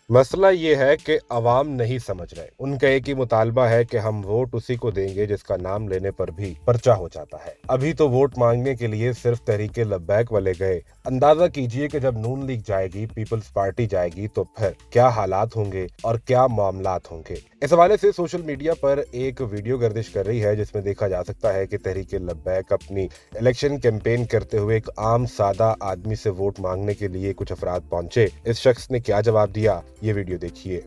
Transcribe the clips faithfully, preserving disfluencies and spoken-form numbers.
मसला ये है कि अवाम नहीं समझ रहे। उनका एक ही मुतालबा है कि हम वोट उसी को देंगे जिसका नाम लेने पर भी पर्चा हो जाता है। अभी तो वोट मांगने के लिए सिर्फ तहरीके लब्बैक वाले गए। अंदाजा कीजिए कि जब नून लीग जाएगी, पीपल्स पार्टी जाएगी, तो फिर क्या हालात होंगे और क्या मामलात होंगे। इस हवाले से सोशल मीडिया पर एक वीडियो गर्दिश कर रही है जिसमें देखा जा सकता है कि तहरीके लब्बैक अपनी इलेक्शन कैंपेन करते हुए एक आम सादा आदमी से वोट मांगने के लिए कुछ अफराद पहुंचे। इस शख्स ने क्या जवाब दिया, ये वीडियो देखिए।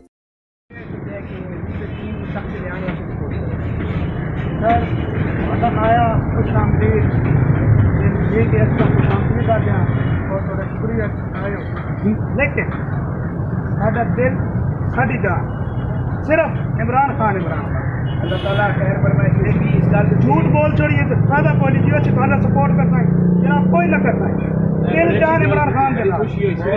लेकिन साडा दिल साडी जान सिर्फ इमरान खान इमरान खान अल्लाह ताला खैर फरमाए। भी इस गल झूठ बोल छोड़िए तो फायदा कोई नहीं। जो तुम्हारा सपोर्ट करता है जनाब कोई ना करता है। दिल जान इमरान खान के नाम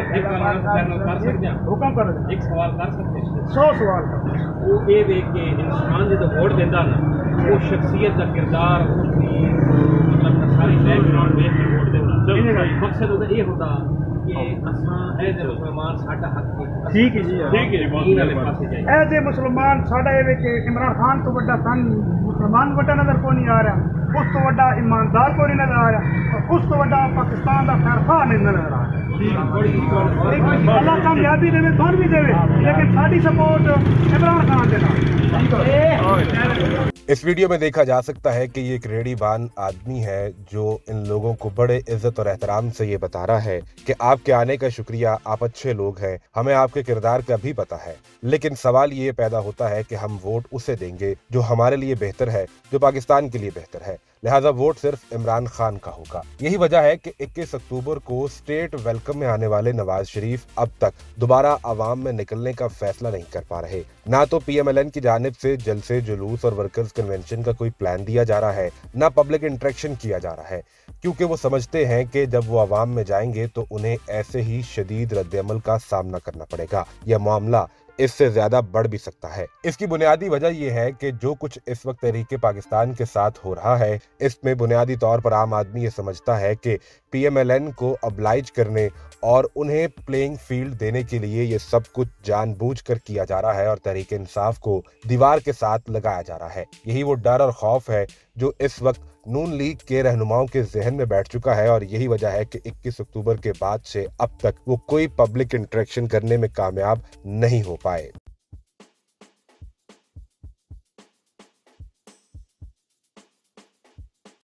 हुक्म करो। एक सवाल कर सकते हैं? सौ सवाल वो ये देख के इंसान जो वोट देता ना, वो शख्सियत का किरदार उसकी मतलब सारी बैकग्राउंड देख के वोट देना मकसद होता ये होता मुसलमान साडा हक ठीक है जी ठीक है जी। ऐसे मुसलमान साडा ये इमरान खान तो बड़ा सन मुसलमान बड़ा नजर को नहीं आ रहा, उस तो बड़ा ईमानदार को नहीं नजर आ रहा, और उस तो बड़ा पाकिस्तान का खैर खा नहीं नजर आ रहा। अल्लाह कामयाबी देवे कौन भी देवे, लेकिन साडी सपोर्ट इमरान खान के नाम। इस वीडियो में देखा जा सकता है कि ये एक रेडीबान आदमी है जो इन लोगों को बड़े इज्जत और एहतराम से ये बता रहा है कि आपके आने का शुक्रिया, आप अच्छे लोग हैं, हमें आपके किरदार का भी पता है। लेकिन सवाल ये पैदा होता है कि हम वोट उसे देंगे जो हमारे लिए बेहतर है, जो पाकिस्तान के लिए बेहतर है। लिहाजा वोट सिर्फ इमरान खान का होगा। यही वजह है कि इक्कीस अक्टूबर को स्टेट वेलकम में आने वाले नवाज शरीफ अब तक दोबारा आवाम में निकलने का फैसला नहीं कर पा रहे। ना तो पी एम एल एन की जानिब से जलसे, जुलूस और वर्कर्स कन्वेंशन का कोई प्लान दिया जा रहा है, ना पब्लिक इंटरेक्शन किया जा रहा है, क्योंकि वो समझते हैं कि जब वो आवाम में जाएंगे तो उन्हें ऐसे ही शदीद रद्द-ए-अमल का सामना करना पड़ेगा। यह मामला इससे ज्यादा बढ़ भी सकता है। इसकी बुनियादी वजह यह है कि जो कुछ इस वक्त तहरीके पाकिस्तान के साथ हो रहा है, इसमें बुनियादी तौर पर आम आदमी ये समझता है कि पी एम एल एन को अब्लाइज करने और उन्हें प्लेइंग फील्ड देने के लिए ये सब कुछ जानबूझकर किया जा रहा है और तहरीक इंसाफ को दीवार के साथ लगाया जा रहा है। यही वो डर और खौफ है जो इस वक्त नून लीग के रहनुमाओं के जहन में बैठ चुका है, और यही वजह है कि इक्कीस अक्टूबर के बाद से अब तक वो कोई पब्लिक इंटरेक्शन करने में कामयाब नहीं हो पाए।